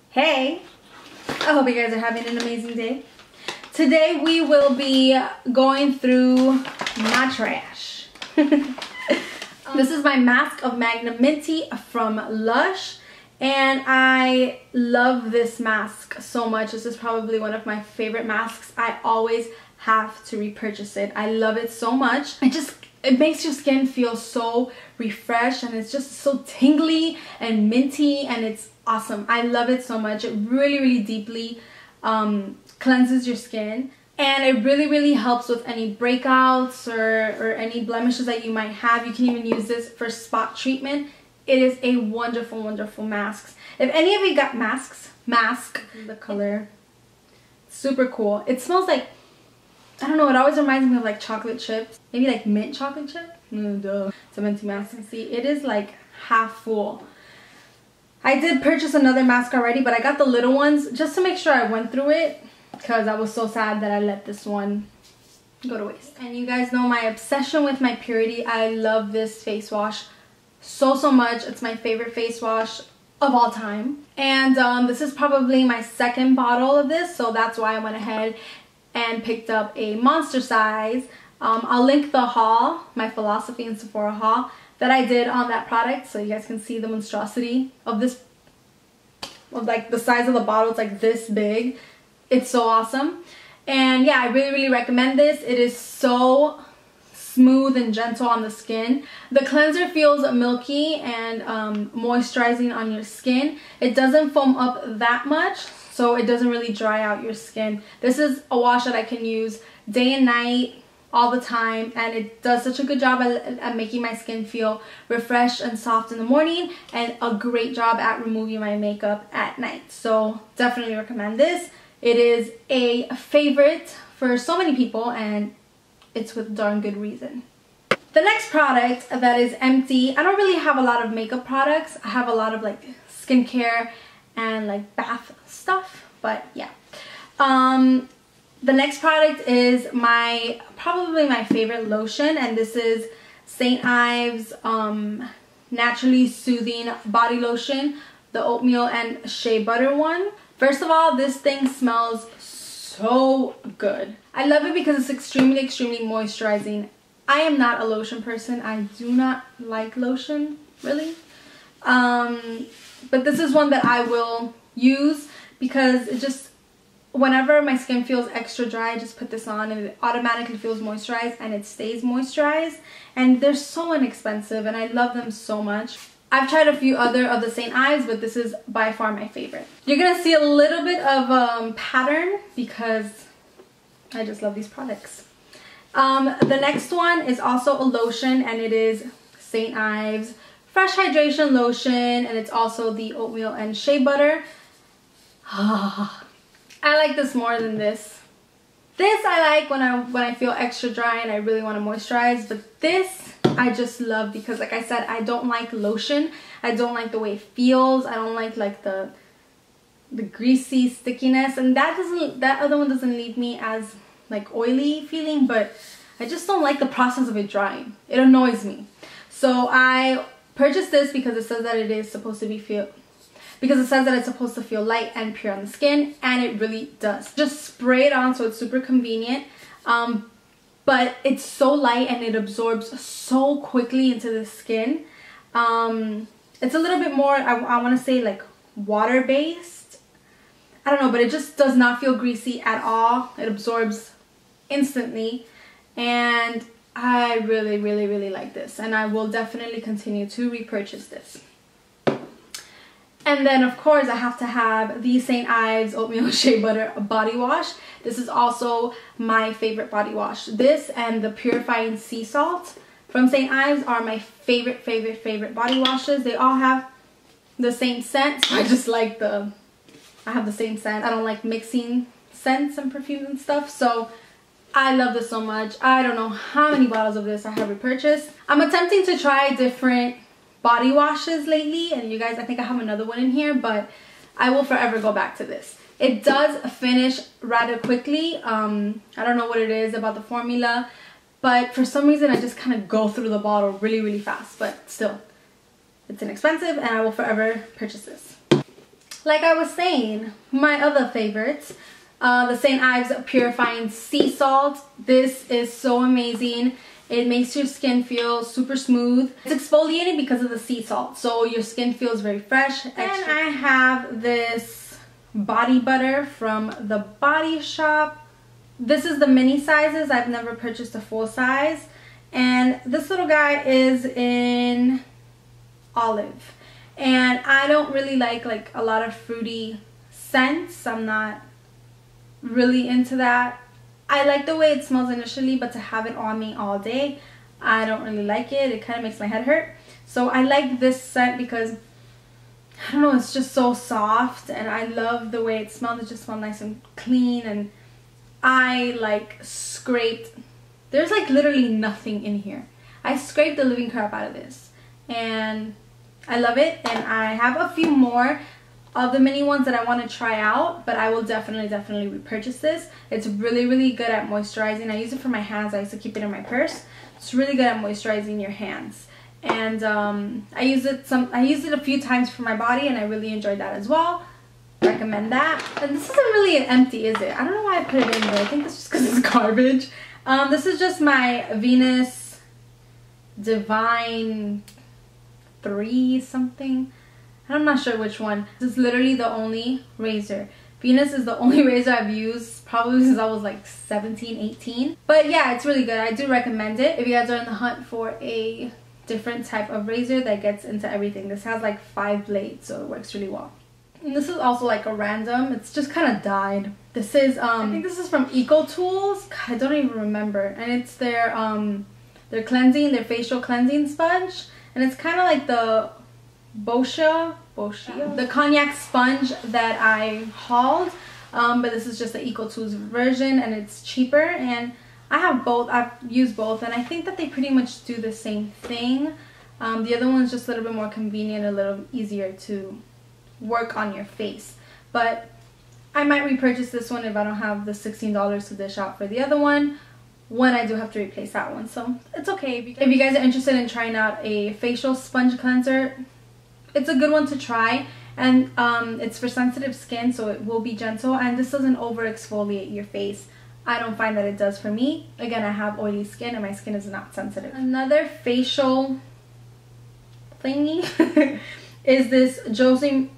Hey, I hope you guys are having an amazing day. Today we will be going through my trash. This is my mask of Magnum Minty from Lush, and I love this mask so much. This is probably one of my favorite masks. I always have to repurchase it. I love it so much. It makes your skin feel so refreshed, and it's just so tingly and minty, and it's awesome. I love it so much. It really deeply cleanses your skin, and it really helps with any breakouts or any blemishes that you might have. You can even use this for spot treatment. It is a wonderful mask. If any of you got mask, the color, super cool. It smells like, I don't know, it always reminds me of like chocolate chips. Maybe like mint chocolate chip? Duh. It's a minty mask. And see, it is like half full. I did purchase another mask already, but I got the little ones just to make sure I went through it, because I was so sad that I let this one go to waste. And you guys know my obsession with my Purity. I love this face wash so much. It's my favorite face wash of all time. And this is probably my second bottle of this, so that's why I went ahead and picked up a monster size. I'll link the haul, my Philosophy and Sephora haul that I did on that product, so you guys can see the monstrosity of this, of like the size of the bottle. It's like this big. It's so awesome. And yeah, I really recommend this. It is so smooth and gentle on the skin. The cleanser feels milky and moisturizing on your skin. It doesn't foam up that much, so it doesn't really dry out your skin. This is a wash that I can use day and night, all the time, and it does such a good job at making my skin feel refreshed and soft in the morning, and a great job at removing my makeup at night. So definitely recommend this. It is a favorite for so many people, and it's with darn good reason. The next product that is empty. I don't really have a lot of makeup products. I have a lot of like skincare and like bath stuff, but yeah. The next product is probably my favorite lotion, and this is St. Ives Naturally Soothing Body Lotion, the oatmeal and shea butter one. First of all, this thing smells so good. I love it because it's extremely moisturizing. I am not a lotion person. I do not like lotion, really. But this is one that I will use because it just, whenever my skin feels extra dry, I just put this on and it automatically feels moisturized, and it stays moisturized. And they're so inexpensive, and I love them so much. I've tried a few other of the St. Ives, but this is by far my favorite. You're gonna see a little bit of pattern because I just love these products. The next one is also a lotion, and it is St. Ives Fresh Hydration Lotion, and it's also the oatmeal and shea butter. I like this more than this. This I like when I feel extra dry and I really want to moisturize, but this I just love because, like I said, I don't like lotion. I don't like the way it feels. I don't like the greasy stickiness, and that other one doesn't leave me as like oily feeling, but I just don't like the process of it drying. It annoys me. So I purchased this because it says that it is supposed to be it's supposed to feel light and pure on the skin, and it really does. Just spray it on, so it's super convenient. But it's so light and it absorbs so quickly into the skin. It's a little bit more, I want to say like water based. I don't know, but it just does not feel greasy at all. It absorbs instantly, and I really like this, and I will definitely continue to repurchase this. And then of course I have to have the St. Ives Oatmeal Shea Butter Body Wash. This is also my favorite body wash. This and the Purifying Sea Salt from St. Ives are my favorite body washes. They all have the same scent, so I just like I have the same scent. I don't like mixing scents and perfumes and stuff, so I love this so much. I don't know how many bottles of this I have repurchased. I'm attempting to try different body washes lately, and you guys, I think I have another one in here, but I will forever go back to this. It does finish rather quickly. I don't know what it is about the formula, but for some reason I just kind of go through the bottle really fast, but still, it's inexpensive and I will forever purchase this. like I was saying, my other favorites, the St. Ives Purifying Sea Salt. This is so amazing. It makes your skin feel super smooth. It's exfoliated because of the sea salt, so your skin feels very fresh. And I have this body butter from The Body Shop. This is the mini sizes. I've never purchased a full size. And this little guy is in olive. And I don't really like a lot of fruity scents. I'm not really into that. I like the way it smells initially, but to have it on me all day, I don't really like it. It kind of makes my head hurt. So I like this scent because, I don't know, it's just so soft, and I love the way it smells. It just smells nice and clean, and I scraped, there's literally nothing in here. I scraped the living crap out of this, and I love it. And I have a few more of the mini ones that I want to try out, but I will definitely repurchase this. It's really good at moisturizing. I use it for my hands. I used to keep it in my purse. It's really good at moisturizing your hands. And I used it a few times for my body, and I really enjoyed that as well. Recommend that. And this isn't really empty, is it? I don't know why I put it in there. I think it's just because it's garbage. This is just my Venus Divine 3 something. I'm not sure which one. This is literally the only razor. Venus is the only razor I've used probably since I was 17, 18. But yeah, it's really good. I do recommend it if you guys are in the hunt for a different type of razor that gets into everything. This has 5 blades, so it works really well. And this is also a random. It's just kind of dyed. This is I think this is from EcoTools. God, I don't even remember. And it's their facial cleansing sponge. And it's kind of like the Boscia, the cognac sponge that I hauled, but this is just the EcoTools version, and it's cheaper. And I have both. I've used both, and I think that they pretty much do the same thing. The other one's just a little bit more convenient, a little easier to work on your face. But I might repurchase this one if I don't have the $16 to dish out for the other one, when I do have to replace that one. So it's okay. If you guys are interested in trying out a facial sponge cleanser, it's a good one to try. And it's for sensitive skin, so it will be gentle, and this doesn't over exfoliate your face. I don't find that it does for me. Again, I have oily skin and my skin is not sensitive. Another facial thingy is this Josie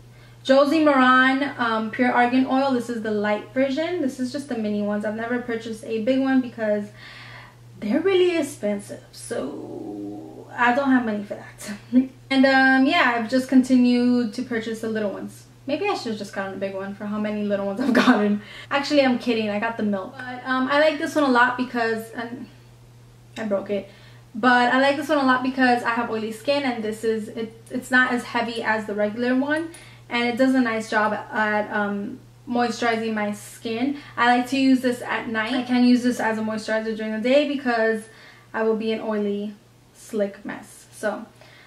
Maran Pure Argan Oil. This is the light version. This is just the mini ones. I've never purchased a big one because they're really expensive, so I don't have money for that. And yeah, I've just continued to purchase the little ones. Maybe I should have just gotten a big one for how many little ones I've gotten. Actually, I'm kidding. I got the milk. But I like this one a lot because, and I broke it. But I like this one a lot because I have oily skin, and this is, it's not as heavy as the regular one. And it does a nice job at moisturizing my skin. I like to use this at night. I can use this as a moisturizer during the day because I will be an oily, slick mess. So,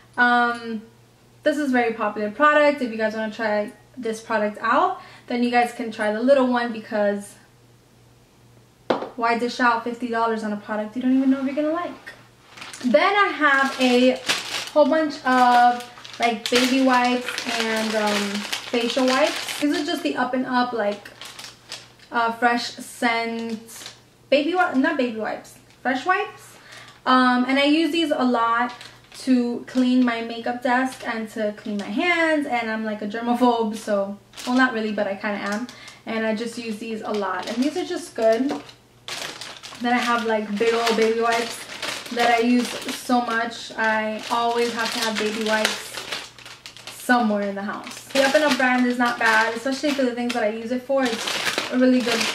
this is a very popular product. If you guys want to try this product out, then you guys can try the little one, because why dish out $50 on a product you don't even know if you're gonna like? Then I have a whole bunch of baby wipes and facial wipes. These are just the Up and Up fresh scent fresh wipes. And I use these a lot to clean my makeup desk and to clean my hands, and I'm like a germaphobe, so, well, not really, but I kind of am, and I just use these a lot, and these are just good. Then I have big old baby wipes that I use so much. I always have to have baby wipes somewhere in the house. The Up and Up brand is not bad, especially for the things that I use it for. It's a really good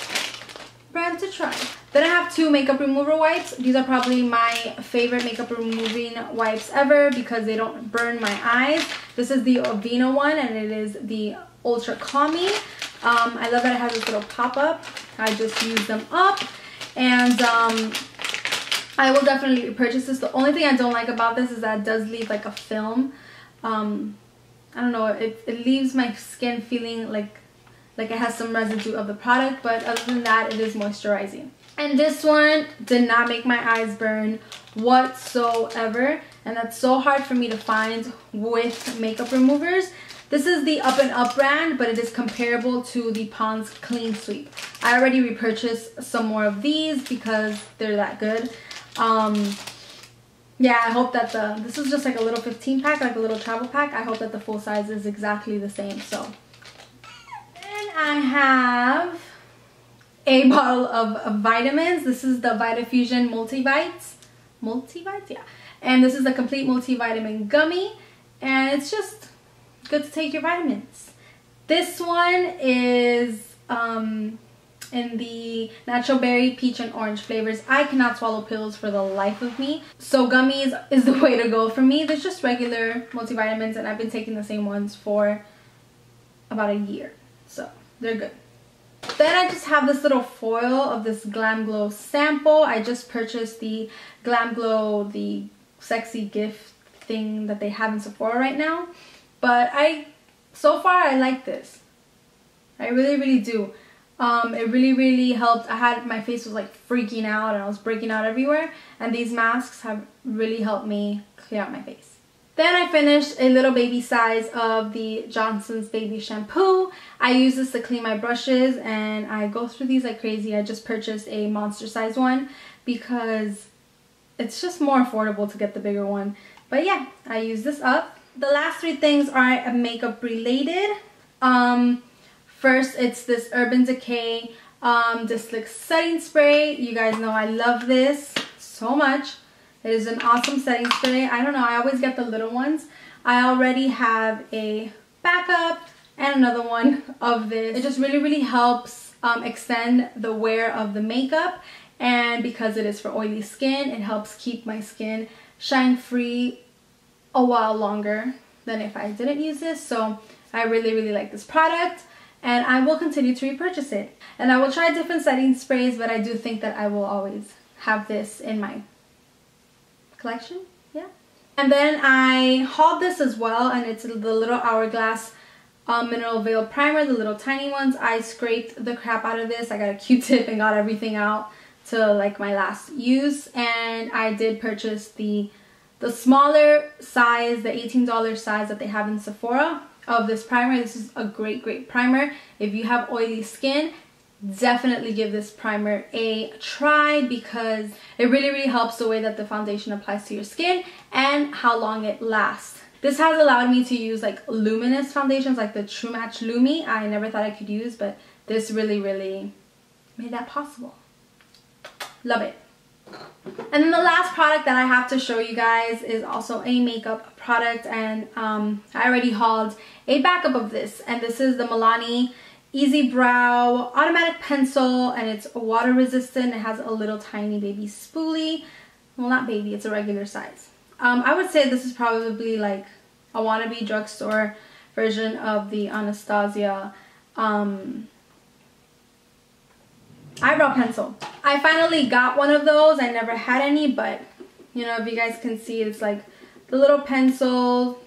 brand to try. Then I have 2 makeup remover wipes. These are probably my favorite makeup removing wipes ever because they don't burn my eyes. This is the Aveeno one, and it is the Ultra Calming. I love that it has this little pop-up. I just use them up, and I will definitely purchase this. The only thing I don't like about this is that it does leave a film. I don't know, it leaves my skin feeling like it has some residue of the product, but other than that, it is moisturizing. And this one did not make my eyes burn whatsoever, and that's so hard for me to find with makeup removers. This is the Up and Up brand, but it is comparable to the Pond's Clean Sweep. I already repurchased some more of these because they're that good. Yeah, I hope that this is just like a little 15 pack, like a little travel pack. I hope that the full size is exactly the same. So then I have a bottle of vitamins. This is the Vitafusion Multivites. Multivites, yeah. And this is the complete multivitamin gummy, and it's just good to take your vitamins. This one is in the natural berry, peach, and orange flavors. I cannot swallow pills for the life of me, so gummies is the way to go for me. There's just regular multivitamins, and I've been taking the same ones for about a year, so they're good. Then I just have this little foil of this Glam Glow sample. I just purchased the Glam Glow, the sexy gift thing that they have in Sephora right now, but so far I like this. I really do. It really helped. My face was like freaking out and I was breaking out everywhere, and these masks have really helped me clear out my face. Then I finished a little baby size of the Johnson's Baby Shampoo. I use this to clean my brushes, and I go through these like crazy. I just purchased a monster size one because it's just more affordable to get the bigger one. But yeah, I use this up. The last three things are makeup related. First, it's this Urban Decay Slick Setting Spray. You guys know I love this so much. It is an awesome setting spray. I don't know, I always get the little ones. I already have a backup and another one of this. It just really helps extend the wear of the makeup, and because it is for oily skin, it helps keep my skin shine free a while longer than if I didn't use this. So I really like this product, and I will continue to repurchase it. And I will try different setting sprays, but I do think that I will always have this in my collection. Yeah. And then I hauled this as well, and it's the little Hourglass Mineral Veil Primer, the little tiny ones. I scraped the crap out of this. I got a Q-tip and got everything out to like my last use, and I did purchase the smaller size, the $18 size that they have in Sephora of this primer. This is a great primer. If you have oily skin, definitely give this primer a try because it really helps the way that the foundation applies to your skin and how long it lasts. This has allowed me to use like luminous foundations like the True Match Lumi. I never thought I could use, but this really made that possible. Love it. And then the last product that I have to show you guys is also a makeup product, and I already hauled a backup of this, and this is the Milani Easy Brow Automatic Pencil, and it's water resistant. It has a little tiny baby spoolie. Well, not baby, it's a regular size. I would say this is probably like a wannabe drugstore version of the Anastasia eyebrow pencil. I finally got one of those. I never had any, but you know, if you guys can see, it's like the little pencil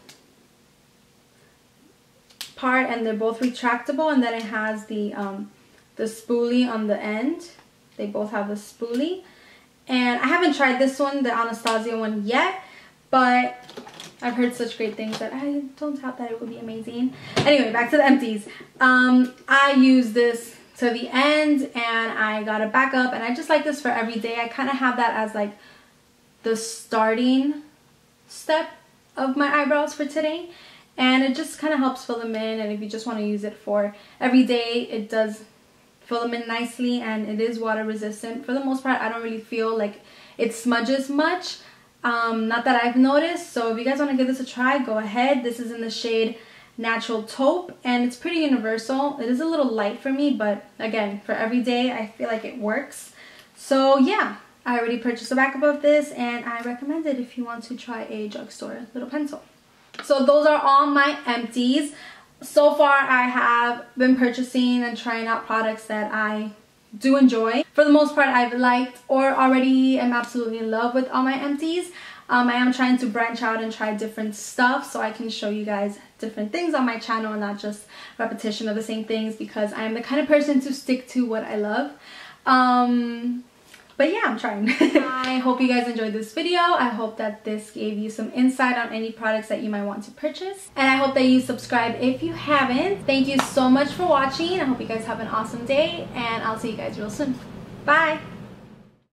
part, and they're both retractable, and then it has the spoolie on the end. They both have the spoolie, and I haven't tried this one, the Anastasia one, yet, but I've heard such great things that I don't doubt that it would be amazing. Anyway, back to the empties. I use this to the end, and I got a backup, and I just like this for every day. I kind of have that as like the starting step of my eyebrows for today, and it just kind of helps fill them in. And if you just want to use it for every day, it does fill them in nicely, and it is water resistant. For the most part, I don't really feel like it smudges much, not that I've noticed. So if you guys want to give this a try, go ahead. This is in the shade Natural Taupe, and it's pretty universal. It is a little light for me, but again, for every day, I feel like it works. So yeah, I already purchased a backup of this, and I recommend it if you want to try a drugstore little pencil. So those are all my empties. So far, I have been purchasing and trying out products that I do enjoy. For the most part, I've liked or already am absolutely in love with all my empties. I am trying to branch out and try different stuff so I can show you guys different things on my channel and not just repetition of the same things, because I am the kind of person to stick to what I love. But yeah, I'm trying. I hope you guys enjoyed this video. I hope that this gave you some insight on any products that you might want to purchase. And I hope that you subscribe if you haven't. Thank you so much for watching. I hope you guys have an awesome day, and I'll see you guys real soon. Bye!